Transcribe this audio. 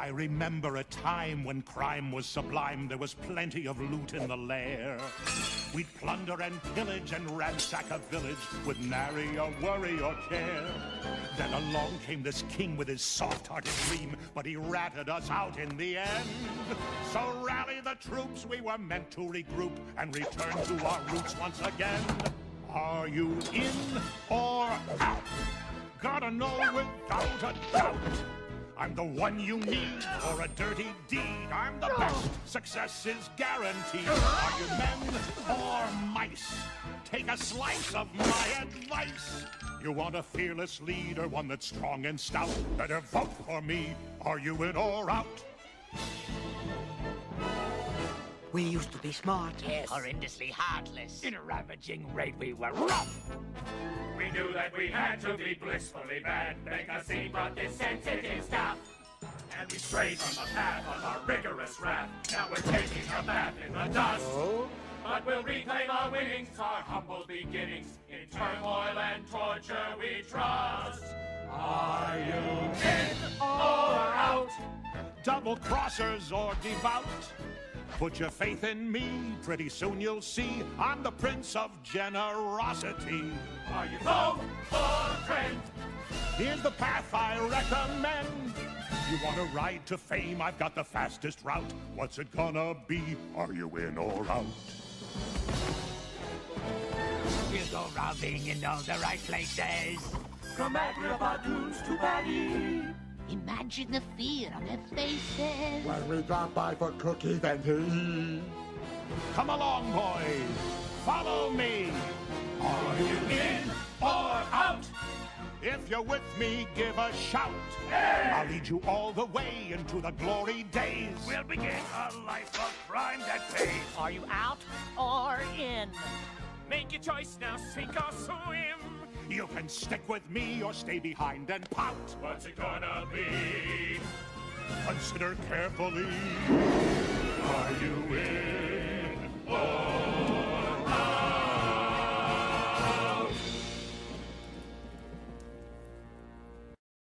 I remember a time when crime was sublime. There was plenty of loot in the lair. We'd plunder and pillage and ransack a village with nary a worry or care. Then along came this king with his soft-hearted dream, but he ratted us out in the end. So rally the troops, we were meant to regroup and return to our roots once again. Are you in or out? Gotta know without a doubt. I'm the one you need for a dirty deed. I'm the best. Success is guaranteed. Are you men or mice? Take a slice of my advice. You want a fearless leader, one that's strong and stout? Better vote for me. Are you in or out? We used to be smart. Yes. Horrendously heartless. In a ravaging raid we were rough. We knew that we had to be blissfully bad, make a scene, but this sensitive stuff. And we strayed from the path on our rigorous wrath. Now we're taking a bath in the dust. Oh? But we'll reclaim our winnings, our humble beginnings. In turmoil and torture we trust. Are you in or out? Double-crossers or devout? Put your faith in me, pretty soon you'll see I'm the Prince of Generosity. Are you foe or friend? Here's the path I recommend. You want to ride to fame? I've got the fastest route. What's it gonna be? Are you in or out? We'll go robbing in all the right places. From Agrabah dunes to Bali. Imagine the fear on their faces. When we drop by for cookies and tea. Come along, boys. Follow me. Are you in or out? If you're with me, give a shout. Hey! I'll lead you all the way into the glory days. We'll begin a life of crime that pays. Are you out or in? Make your choice now, sink or swim. You can stick with me or stay behind and pout. What's it gonna be? Consider carefully. Are you in